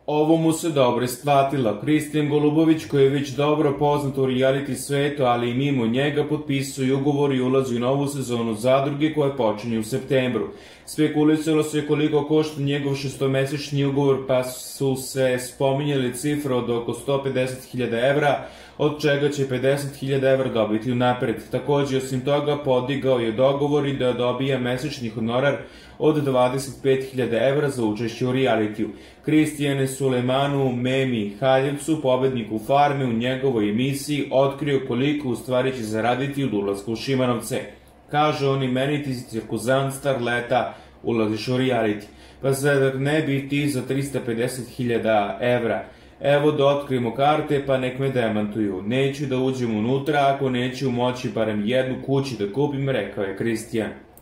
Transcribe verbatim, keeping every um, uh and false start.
Ovo mu se dobro isplatilo. Kristijan Golubović, koji je već dobro poznat u reality svetu, ali i mimo njega, potpisuje ugovor i ulazi u novu sezonu Zadruge koja počinje u septembru. Spekulisalo se koliko košta njegov šestomesečni ugovor, pa su se spominjali cifre od oko sto pedeset hiljada evra, od čega će pedeset hiljada evra dobiti unapred. Takođe, osim toga, podigao je dogovor i da dobija mesečni honorar od dvadeset pet hiljada evra za učešće u realitiju. Kristijane Sulejmanu Memi Haljevcu, pobedniku Farme, u njegovoj emisiji otkrio koliko u stvari će zaraditi od ulaska u Šimanovce. Kaže on i meni, ti si cirkuzant starleta, ulaziš u reality. Pa sad ne bi ti za trista pedeset hiljada evra. Evo da otkrijemo karte, pa nek me demantuju. Neću da uđem unutra ako neću moći barem jednu kuću da kupim, rekao je Kristijan.